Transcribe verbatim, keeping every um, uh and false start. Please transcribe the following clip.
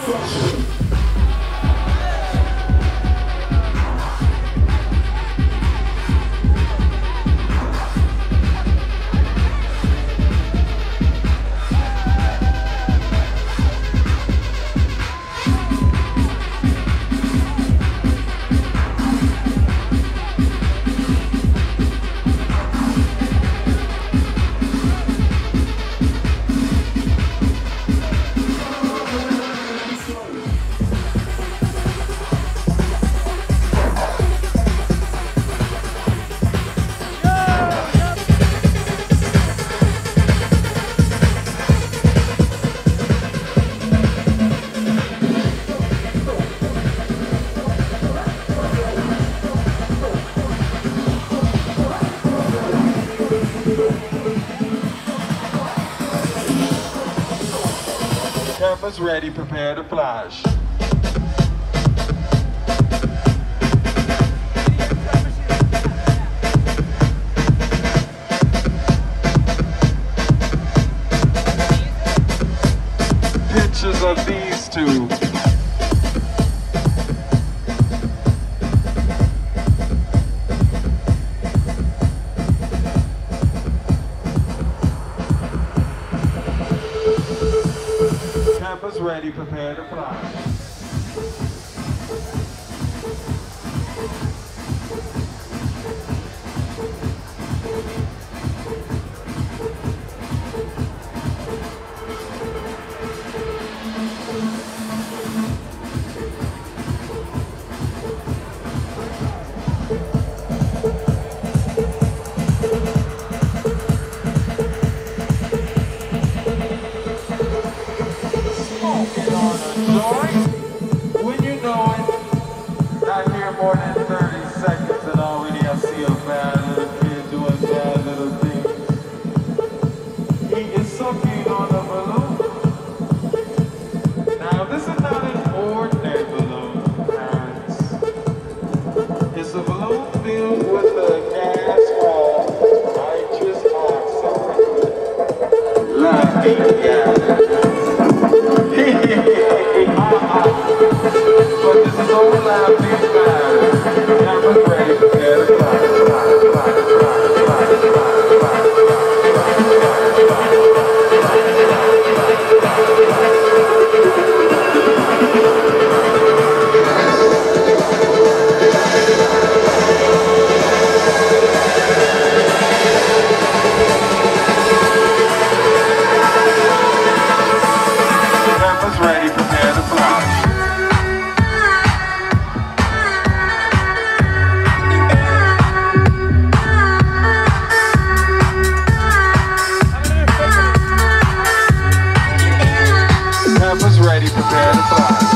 Campus ready, prepare to flash. Pictures of these two. Campus ready, prepare to fly. When you know it, not here more than thirty seconds and already I see a bad little kid doing bad little things. He is sucking on a balloon. Now this is not an ordinary balloon, parents. It's a balloon filled with a gas called nitrous oxide. Laughing gas. But this is all loud, big bad. Cameras ready, prepare to fly, fly, fly, fly, fly, fly, fly. Cameras ready, prepare to fly. Campus ready, prepare to fly.